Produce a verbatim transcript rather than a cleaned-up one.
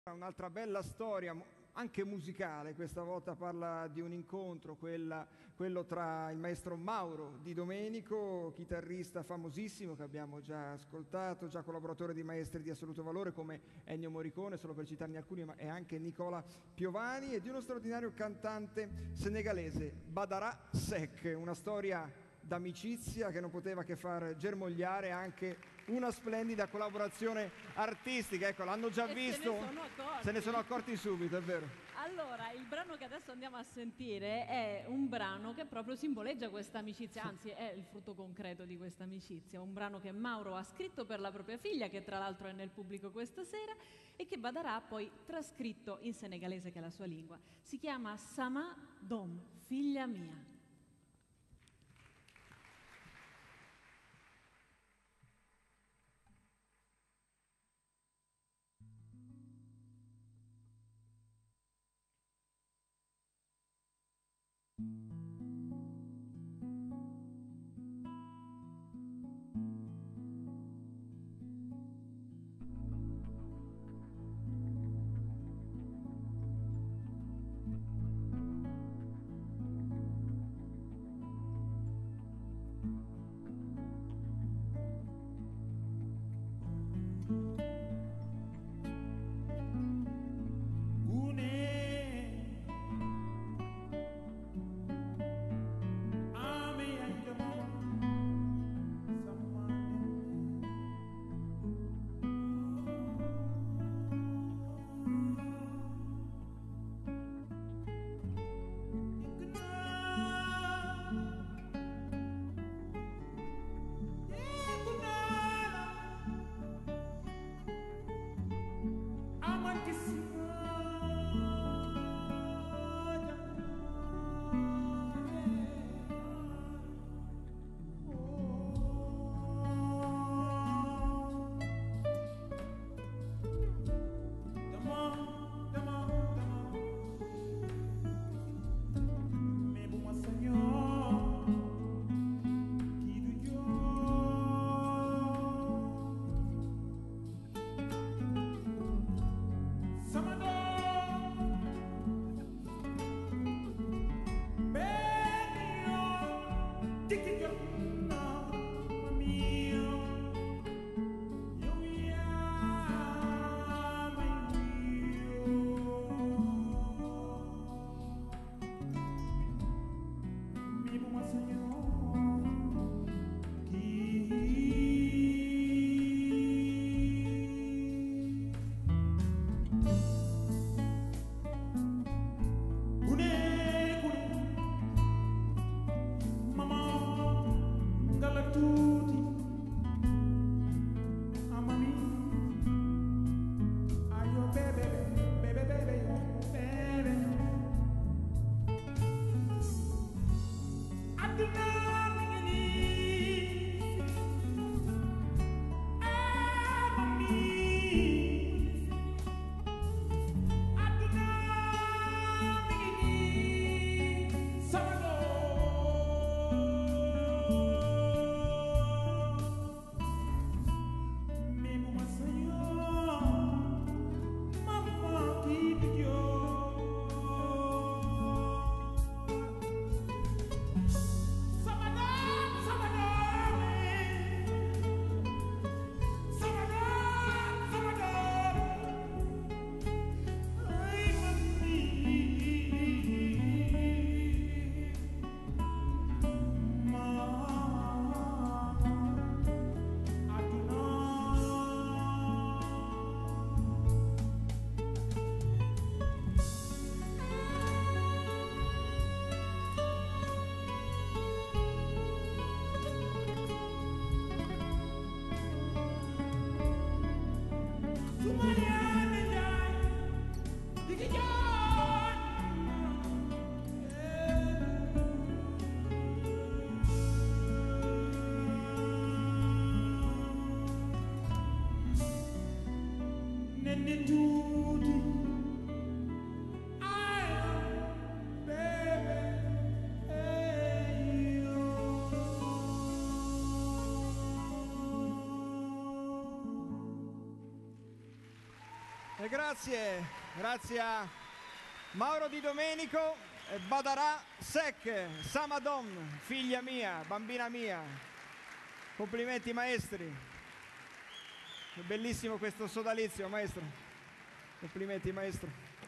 Un'altra bella storia, anche musicale, questa volta parla di un incontro, quella, quello tra il maestro Mauro Di Domenico, chitarrista famosissimo che abbiamo già ascoltato, già collaboratore di maestri di assoluto valore come Ennio Morricone, solo per citarne alcuni, ma è anche Nicola Piovani, e di uno straordinario cantante senegalese, Badara Seck, una storia d'amicizia che non poteva che far germogliare anche una splendida collaborazione artistica. Ecco, l'hanno già e visto, se ne sono accorti. se ne sono accorti subito, è vero. Allora, il brano che adesso andiamo a sentire è un brano che proprio simboleggia questa amicizia, anzi è il frutto concreto di questa amicizia, un brano che Mauro ha scritto per la propria figlia, che tra l'altro è nel pubblico questa sera, e che Badara ha poi trascritto in senegalese, che è la sua lingua. Si chiama Sama Dom, figlia mia. grazie, grazie a Mauro Di Domenico e Badarà Sec, Samadon, figlia mia, bambina mia. Complimenti maestri. È bellissimo questo sodalizio, maestro. Complimenti maestro.